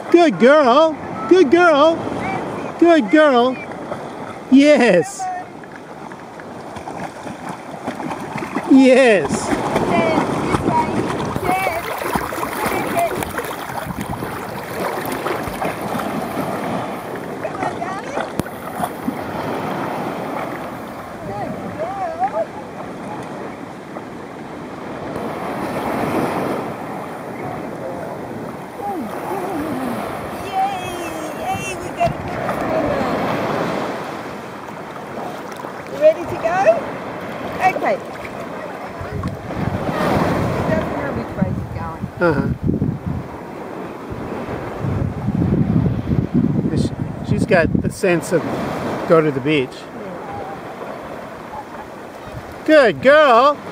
Good girl. Good girl. Good girl. Yes. Yes. Ready to go? Okay. He doesn't know which way he's going. She's got the sense of go to the beach. Yeah. Good girl.